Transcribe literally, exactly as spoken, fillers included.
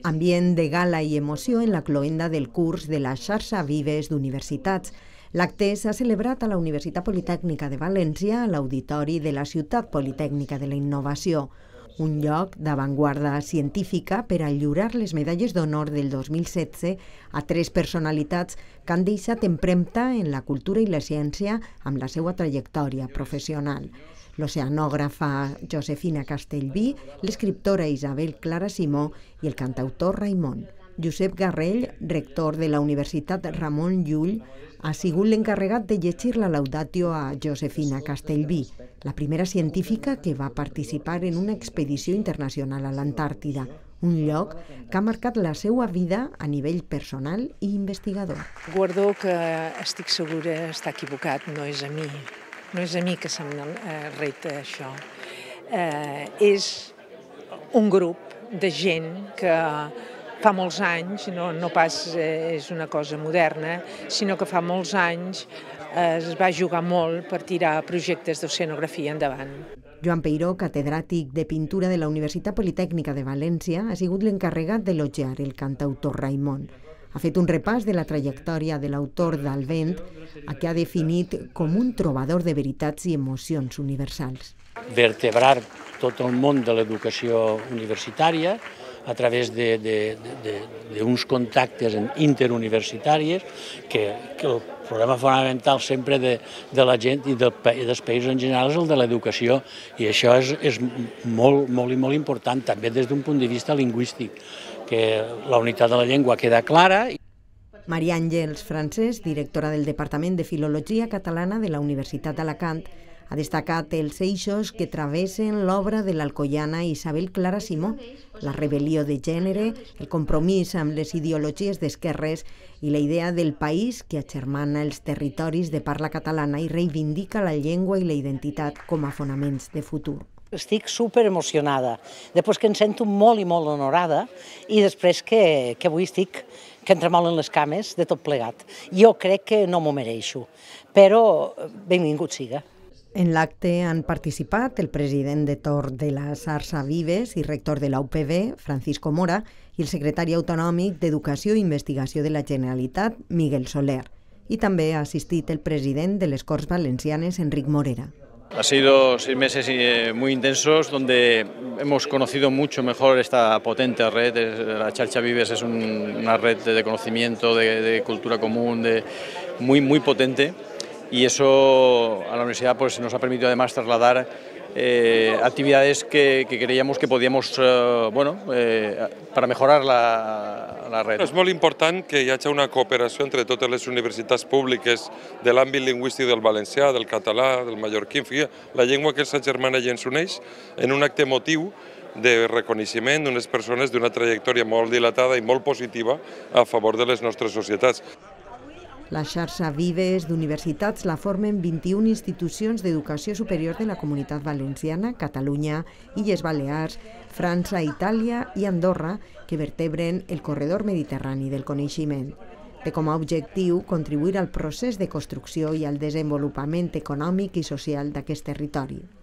Ambient de gala i emoció en la cloenda del curs de la xarxa Vives d'universitats. L'acte s'ha celebrat a la Universitat Politècnica de València, a l'Auditori de la Ciutat Politècnica de la Innovació, un lloc d'avantguarda científica per a lliurar les medalles d'honor del dos mil setze a tres personalitats que han deixat empremta en la cultura i la ciència amb la seva trajectòria professional. L'oceanògrafa Josefina Castellví, l'escriptora Isabel Clara Simó i el cantautor Raimon. Josep Garrell, rector de la Universitat Ramon Llull, ha sigut l'encarregat de llegir la laudatio a Josefina Castellví, la primera científica que va participar en una expedició internacional a l'Antàrtida, un lloc que ha marcat la seva vida a nivell personal i investigador. Guardó que estic segura està equivocat, no és a mi. No és a mi que se'm reta això. Eh, és un grup de gent que fa molts anys, no, no pas eh, és una cosa moderna, sinó que fa molts anys eh, es va jugar molt per tirar projectes d'oceanografia endavant. Joan Peiró, catedràtic de pintura de la Universitat Politècnica de València, ha sigut l'encarregat d'elogiar el cantautor Raimon. Ha fet un repàs de la trajectòria de l'autor d'Alvent, a què ha definit com un trobador de veritats i emocions universals. Vertebrar tot el món de l'educació universitària a través d'uns contactes interuniversitaris, que, que el problema fonamental sempre de, de la gent i del, dels països en general és el de l'educació, i això és, és molt, molt i molt important, també des d'un punt de vista lingüístic, que la unitat de la llengua queda clara. Maria Àngels Francés, directora del Departament de Filologia Catalana de la Universitat d'Alacant, ha destacat els eixos que travessen l'obra de l'alcoiana Isabel Clara Simó, la rebel·lió de gènere, el compromís amb les ideologies d'esquerres i la idea del país que agermana els territoris de parla catalana i reivindica la llengua i la identitat com a fonaments de futur. Estic super emocionada, després que em sento molt i molt honorada i després que, que avui estic que em tremolen les cames de tot plegat. Jo crec que no m'ho mereixo, però benvingut siga. En l'acte han participat el president de torn de la xarxa Vives i rector de la U P B, Francisco Mora, i el secretari autonòmic d'Educació i Investigació de la Generalitat, Miguel Soler. I també ha assistit el president de les Corts Valencianes, Enric Morera. Ha sido seis meses muy intensos donde hemos conocido mucho mejor esta potente red. La Xarxa Vives es un, una red de conocimiento, de, de cultura común, de, muy, muy potente, y eso a la universidad pues, nos ha permitido además trasladar eh, actividades que, que creíamos que podíamos, eh, bueno, eh, para mejorar la, la red. És molt important que hi hagi una cooperació entre totes les universitats públiques de l'àmbit lingüístic del valencià, del català, del mallorquí, en fi, la llengua que els agermana i ens uneix en un acte emotiu de reconeixement d'unes persones d'una trajectòria molt dilatada i molt positiva a favor de les nostres societats. La xarxa Vives d'universitats la formen vint-i-una institucions d'educació superior de la Comunitat Valenciana, Catalunya, Illes Balears, França, Itàlia i Andorra, que vertebren el corredor mediterrani del coneixement. Té com a objectiu contribuir al procés de construcció i al desenvolupament econòmic i social d'aquest territori.